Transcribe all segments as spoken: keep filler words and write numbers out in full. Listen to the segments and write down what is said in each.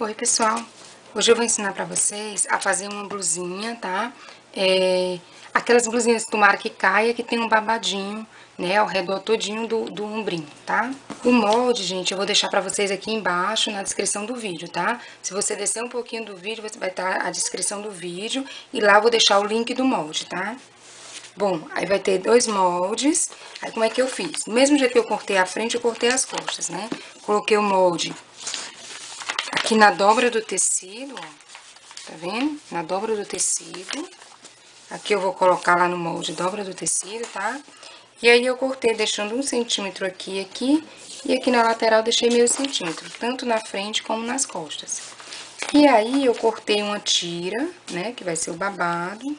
Oi pessoal, hoje eu vou ensinar pra vocês a fazer uma blusinha, tá? É, aquelas blusinhas tomara que caia, que tem um babadinho, né, ao redor todinho do, do ombrinho, tá? O molde, gente, eu vou deixar pra vocês aqui embaixo na descrição do vídeo, tá? Se você descer um pouquinho do vídeo, você vai estar a descrição do vídeo e lá eu vou deixar o link do molde, tá? Bom, aí vai ter dois moldes. Aí como é que eu fiz? Do mesmo jeito que eu cortei a frente, eu cortei as costas, né? Coloquei o molde aqui na dobra do tecido, ó, tá vendo? Na dobra do tecido. Aqui eu vou colocar lá no molde dobra do tecido, tá? E aí eu cortei deixando um centímetro aqui e aqui, e aqui na lateral deixei meio centímetro, tanto na frente como nas costas. E aí eu cortei uma tira, né, que vai ser o babado,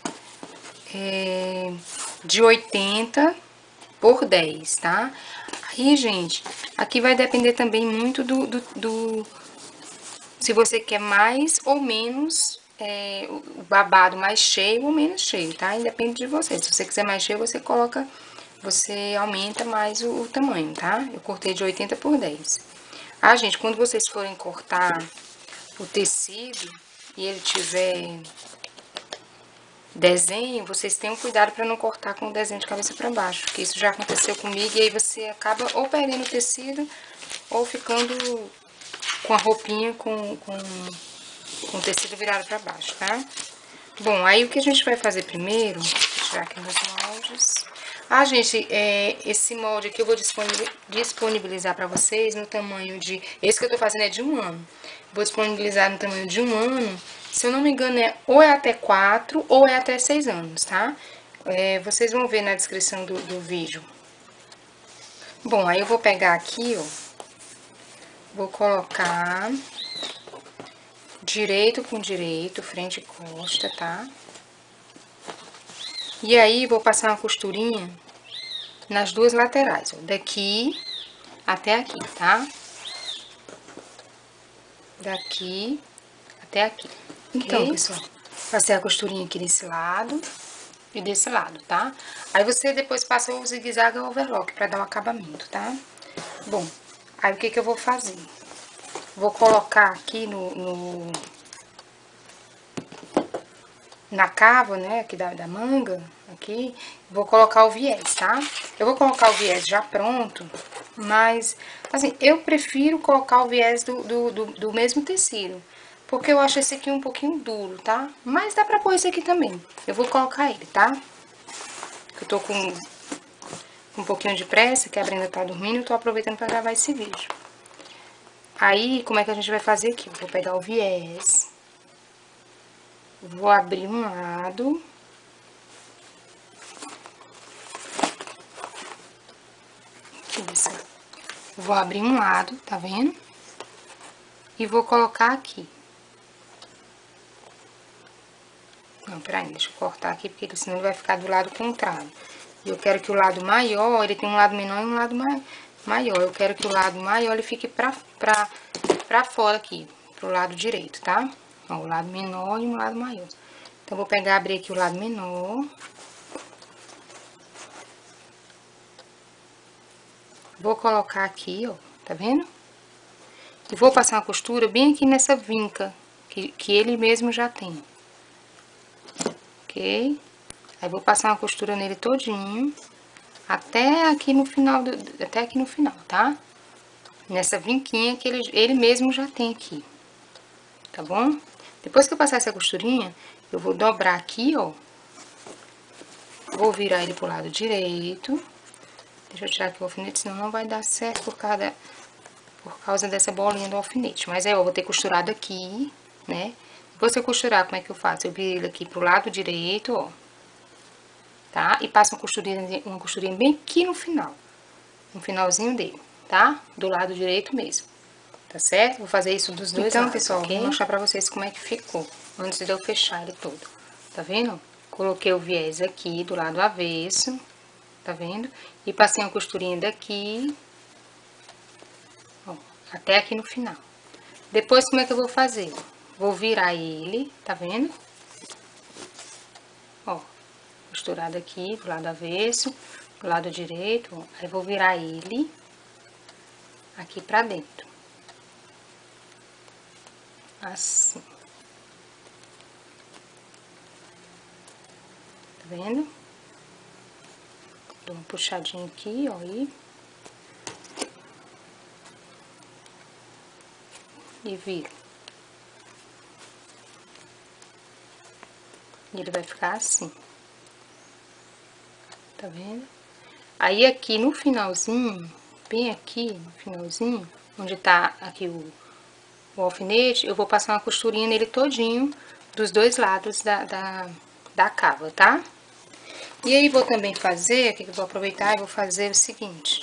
é, de oitenta por dez, tá? Aí, gente, aqui vai depender também muito do, do, do se você quer mais ou menos, é, o babado mais cheio ou menos cheio, tá? Independe de você. Se você quiser mais cheio, você coloca, você aumenta mais o, o tamanho, tá? Eu cortei de oitenta por dez. Ah, gente, quando vocês forem cortar o tecido e ele tiver desenho, vocês tenham cuidado para não cortar com o desenho de cabeça para baixo, porque isso já aconteceu comigo e aí você acaba ou perdendo o tecido ou ficando com a roupinha com, com, com o tecido virado para baixo, tá? Bom, aí o que a gente vai fazer primeiro, vou tirar aqui meus moldes. Ah, gente, é, esse molde aqui eu vou disponibilizar para vocês no tamanho de... Esse que eu tô fazendo é de um ano. Vou disponibilizar no tamanho de um ano. Se eu não me engano, é ou é até quatro ou é até seis anos, tá? É, vocês vão ver na descrição do, do vídeo. Bom, aí eu vou pegar aqui, ó. Vou colocar direito com direito, frente e costa, tá? E aí, vou passar uma costurinha nas duas laterais, ó, daqui até aqui, tá? Daqui até aqui. Então, okay? Pessoal, passei a costurinha aqui desse lado e desse lado, tá? Aí você depois passa o zigue-zague ou overlock pra dar o acabamento, tá? Bom, aí o que que eu vou fazer? Vou colocar aqui no... no na cava, né, aqui da, da manga, aqui, vou colocar o viés, tá? Eu vou colocar o viés já pronto, mas, assim, eu prefiro colocar o viés do, do, do, do mesmo tecido, porque eu acho esse aqui um pouquinho duro, tá? Mas dá pra pôr esse aqui também. Eu vou colocar ele, tá? Eu tô com um pouquinho de pressa, que a Brenda tá dormindo, eu tô aproveitando pra gravar esse vídeo. Aí, como é que a gente vai fazer aqui? Eu vou pegar o viés... Vou abrir um lado. Isso. Vou abrir um lado, tá vendo? E vou colocar aqui. Não, peraí, deixa eu cortar aqui, porque senão ele vai ficar do lado contrário. E eu quero que o lado maior, ele tem um lado menor e um lado maior. Eu quero que o lado maior, ele fique pra, pra, pra fora aqui, pro lado direito, tá? Ó, o lado menor e um lado maior. Então, vou pegar, abrir aqui o lado menor. Vou colocar aqui, ó, tá vendo? E vou passar uma costura bem aqui nessa vinca, que, que ele mesmo já tem. Ok? Aí, vou passar uma costura nele todinho, até aqui no final, do, até aqui no final, tá? Nessa vinquinha que ele, ele mesmo já tem aqui, tá bom? Depois que eu passar essa costurinha, eu vou dobrar aqui, ó. Vou virar ele pro lado direito. Deixa eu tirar aqui o alfinete, senão não vai dar certo por causa, da, por causa dessa bolinha do alfinete. Mas aí, ó, eu vou ter costurado aqui, né? Depois que eu costurar, como é que eu faço? Eu viro ele aqui pro lado direito, ó. Tá? E passo uma costurinha, uma costurinha bem aqui no final. No finalzinho dele, tá? Do lado direito mesmo. Tá certo? Vou fazer isso dos dois então, lados, pessoal, okay? Vou mostrar pra vocês como é que ficou. Antes de eu fechar ele todo. Tá vendo? Coloquei o viés aqui do lado avesso. Tá vendo? E passei uma costurinha daqui, ó, até aqui no final. Depois, como é que eu vou fazer? Vou virar ele, tá vendo? Ó, costurado aqui, do lado avesso, do lado direito, ó. Aí, vou virar ele aqui pra dentro. Assim. Tá vendo? Dou uma puxadinha aqui, ó, e... E viro. E ele vai ficar assim. Tá vendo? Aí aqui no finalzinho, bem aqui no finalzinho, onde tá aqui o, o alfinete, eu vou passar uma costurinha nele todinho, dos dois lados da, da, da cava, tá? E aí vou também fazer, aqui que eu vou aproveitar e vou fazer o seguinte.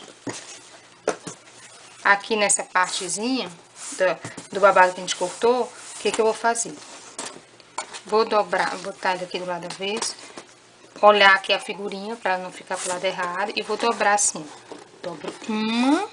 Aqui nessa partezinha do, do babado que a gente cortou, o que que eu vou fazer? Vou dobrar, botar ele aqui do lado avesso, olhar aqui a figurinha pra não ficar pro lado errado e vou dobrar assim. Dobro uma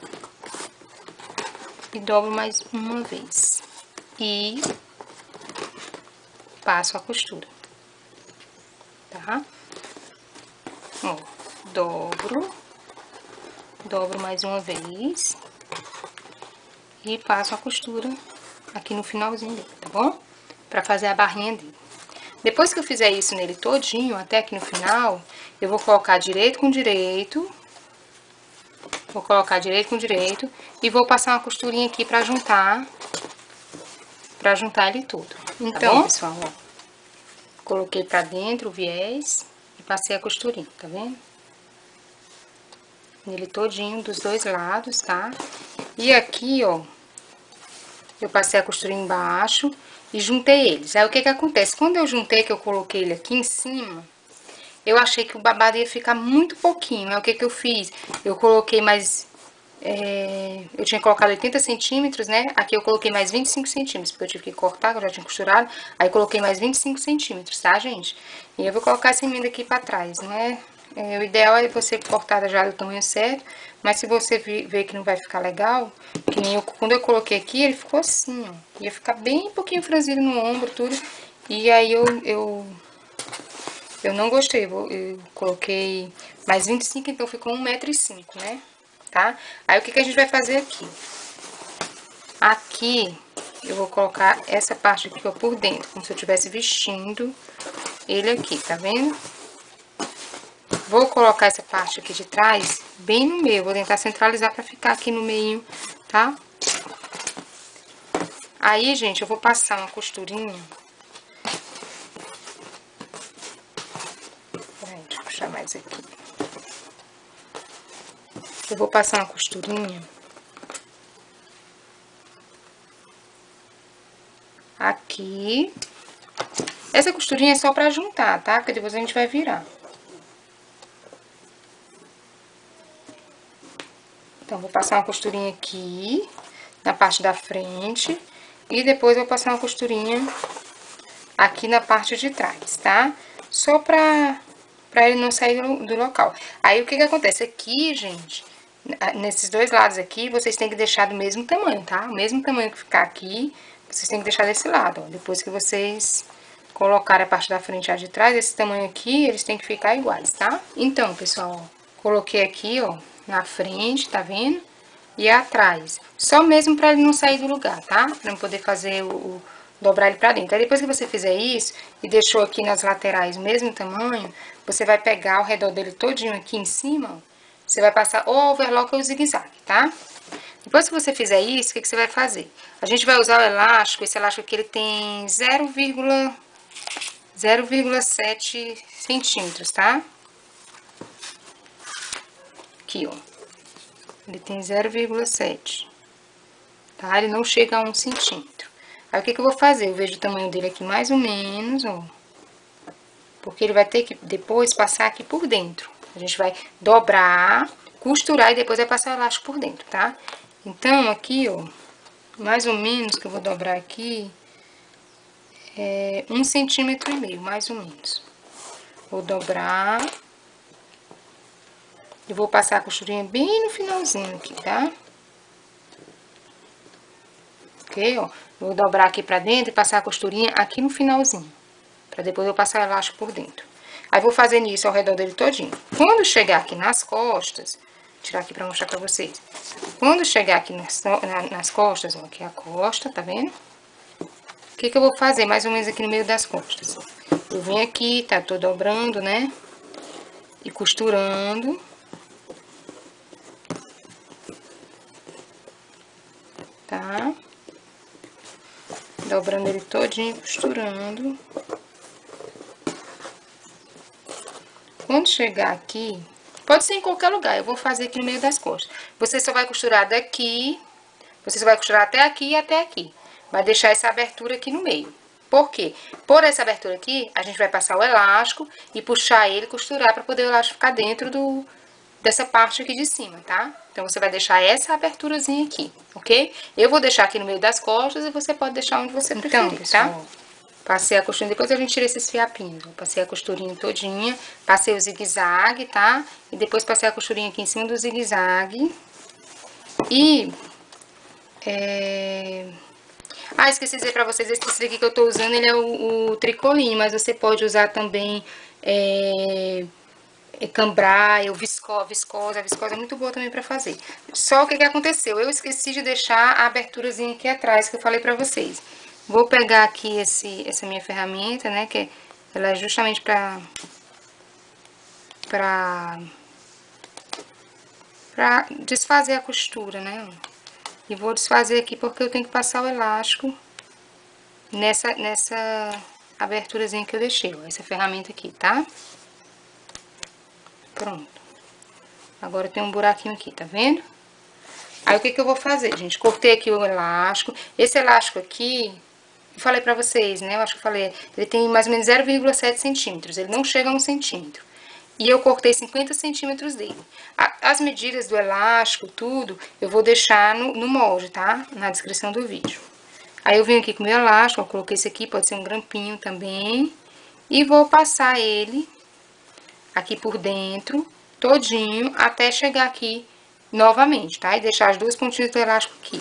e dobro mais uma vez. E passo a costura, tá? Ó, dobro, dobro mais uma vez e passo a costura aqui no finalzinho dele, tá bom? Pra fazer a barrinha dele. Depois que eu fizer isso nele todinho, até aqui no final, eu vou colocar direito com direito, vou colocar direito com direito e vou passar uma costurinha aqui pra juntar, pra juntar ele tudo. Então, tá, pessoal, ó, coloquei pra dentro o viés e passei a costurinha, tá vendo? Nele todinho, dos dois lados, tá? E aqui, ó, eu passei a costura embaixo e juntei eles. Aí, o que que acontece? Quando eu juntei, que eu coloquei ele aqui em cima, eu achei que o babado ia ficar muito pouquinho. Aí, o que que eu fiz? Eu coloquei mais... É, eu tinha colocado oitenta centímetros, né? Aqui eu coloquei mais vinte e cinco centímetros, porque eu tive que cortar, que eu já tinha costurado. Aí, coloquei mais vinte e cinco centímetros, tá, gente? E eu vou colocar essa emenda aqui pra trás, não é? É, o ideal é você cortar já do tamanho certo, mas se você ver que não vai ficar legal, que nem eu, quando eu coloquei aqui, ele ficou assim, ó. Ia ficar bem pouquinho franzido no ombro, tudo. E aí eu, eu, eu não gostei, eu, eu coloquei mais vinte e cinco, então ficou um metro e cinco, né? Tá? Aí o que que a gente vai fazer aqui? Aqui eu vou colocar essa parte aqui, ó, por dentro, como se eu estivesse vestindo ele aqui, tá vendo? Vou colocar essa parte aqui de trás bem no meio, vou tentar centralizar pra ficar aqui no meio, tá? Aí, gente, eu vou passar uma costurinha. Peraí, deixa eu puxar mais aqui. Eu vou passar uma costurinha aqui. Essa costurinha é só pra juntar, tá? Porque depois a gente vai virar. Então, vou passar uma costurinha aqui, na parte da frente, e depois eu vou passar uma costurinha aqui na parte de trás, tá? Só pra, pra ele não sair do, do local. Aí, o que que acontece? Aqui, gente, nesses dois lados aqui, vocês têm que deixar do mesmo tamanho, tá? O mesmo tamanho que ficar aqui, vocês têm que deixar desse lado, ó. Depois que vocês colocarem a parte da frente e a de trás, esse tamanho aqui, eles têm que ficar iguais, tá? Então, pessoal, ó, coloquei aqui, ó, na frente, tá vendo? E atrás. Só mesmo pra ele não sair do lugar, tá? Pra não poder fazer o, o dobrar ele pra dentro. Aí depois que você fizer isso e deixou aqui nas laterais o mesmo tamanho, você vai pegar o redor dele todinho aqui em cima, ó. Você vai passar ou overlock ou zigue-zague, tá? Depois que você fizer isso, o que que você vai fazer? A gente vai usar o elástico, esse elástico aqui ele tem zero vírgula sete centímetros, tá? Aqui, ó. Ele tem zero vírgula sete, tá? Ele não chega a um centímetro. Aí, o que que eu vou fazer? Eu vejo o tamanho dele aqui mais ou menos, ó. Porque ele vai ter que depois passar aqui por dentro. A gente vai dobrar, costurar e depois vai passar o elástico por dentro, tá? Então, aqui, ó, mais ou menos que eu vou dobrar aqui, é um centímetro e meio, mais ou menos. Vou dobrar. Eu vou passar a costurinha bem no finalzinho aqui, tá? Ok, ó. Vou dobrar aqui pra dentro e passar a costurinha aqui no finalzinho. Pra depois eu passar o elástico por dentro. Aí, vou fazendo isso ao redor dele todinho. Quando chegar aqui nas costas, vou tirar aqui pra mostrar pra vocês. Quando chegar aqui nas, nas costas, ó, aqui é a costa, tá vendo? O que que eu vou fazer? Mais ou menos aqui no meio das costas. Eu venho aqui, tá? Tô dobrando, né? E costurando. Tá? Dobrando ele todinho, costurando. Quando chegar aqui, pode ser em qualquer lugar, eu vou fazer aqui no meio das costas. Você só vai costurar daqui, você só vai costurar até aqui e até aqui. Vai deixar essa abertura aqui no meio. Por quê? Por essa abertura aqui, a gente vai passar o elástico e puxar ele, costurar, para poder o elástico ficar dentro do, dessa parte aqui de cima, tá? Então, você vai deixar essa aberturazinha aqui, ok? Eu vou deixar aqui no meio das costas e você pode deixar onde você preferir, então, pessoal, tá? Passei a costurinha, depois a gente tira esses fiapinhos. Passei a costurinha todinha, passei o zigue-zague, tá? E depois passei a costurinha aqui em cima do zigue-zague. E... É... Ah, esqueci de dizer pra vocês, esse tecido aqui que eu tô usando, ele é o, o tricoline, mas você pode usar também... É... É cambrai, ou visco, viscosa, a viscosa é muito boa também pra fazer. Só o que que aconteceu? Eu esqueci de deixar a aberturazinha aqui atrás, que eu falei pra vocês. Vou pegar aqui esse, essa minha ferramenta, né, que ela é justamente pra... Pra... Pra desfazer a costura, né. E vou desfazer aqui porque eu tenho que passar o elástico nessa, nessa aberturazinha que eu deixei, ó, essa ferramenta aqui, tá? Pronto. Agora tem um buraquinho aqui, tá vendo? Aí, o que que eu vou fazer, gente? Cortei aqui o elástico. Esse elástico aqui, eu falei pra vocês, né? Eu acho que eu falei, ele tem mais ou menos zero vírgula sete centímetros. Ele não chega a um centímetro. E eu cortei cinquenta centímetros dele. As medidas do elástico, tudo, eu vou deixar no, no molde, tá? Na descrição do vídeo. Aí, eu venho aqui com o meu elástico, ó, coloquei esse aqui, pode ser um grampinho também. E vou passar ele aqui por dentro, todinho, até chegar aqui novamente, tá? E deixar as duas pontinhas do elástico aqui.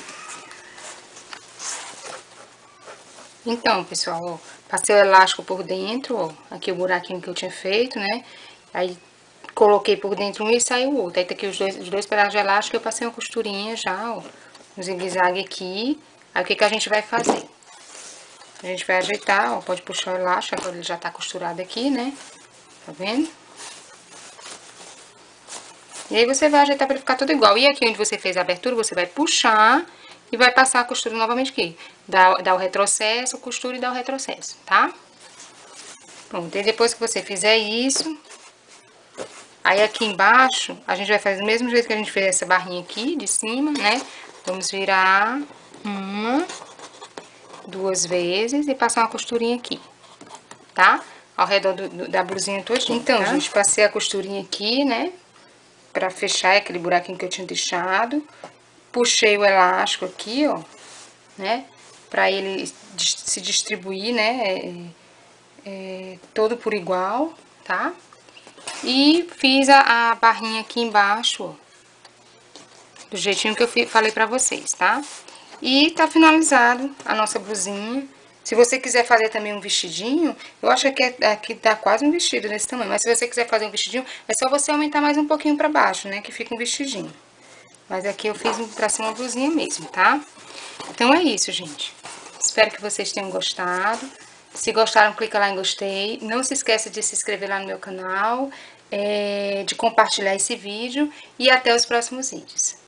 Então, pessoal, ó, passei o elástico por dentro, ó, aqui o buraquinho que eu tinha feito, né? Aí, coloquei por dentro um e saiu o outro. Aí, tá aqui os dois, os dois pedaços de elástico, eu passei uma costurinha já, ó, um zigue-zague aqui. Aí, o que que a gente vai fazer? A gente vai ajeitar, ó, pode puxar o elástico, agora ele já tá costurado aqui, né? Tá vendo? E aí, você vai ajeitar pra ele ficar tudo igual. E aqui onde você fez a abertura, você vai puxar e vai passar a costura novamente aqui. Dá, dá o retrocesso, costura e dá o retrocesso, tá? Pronto, e depois que você fizer isso, aí aqui embaixo, a gente vai fazer do mesmo jeito que a gente fez essa barrinha aqui de cima, né? Vamos virar uma, duas vezes e passar uma costurinha aqui, tá? Ao redor do, do, da blusinha todinha. Então, tá? Gente, passei a costurinha aqui, né? Pra fechar aquele buraquinho que eu tinha deixado. Puxei o elástico aqui, ó, né? Pra ele se distribuir, né? É, é, todo por igual, tá? E fiz a, a barrinha aqui embaixo, ó. Do jeitinho que eu falei pra vocês, tá? E tá finalizado a nossa blusinha. Se você quiser fazer também um vestidinho, eu acho que aqui tá quase um vestido nesse tamanho. Mas se você quiser fazer um vestidinho, é só você aumentar mais um pouquinho pra baixo, né? Que fica um vestidinho. Mas aqui eu fiz pra ser uma blusinha mesmo, tá? Então é isso, gente. Espero que vocês tenham gostado. Se gostaram, clica lá em gostei. Não se esqueça de se inscrever lá no meu canal, é, de compartilhar esse vídeo. E até os próximos vídeos.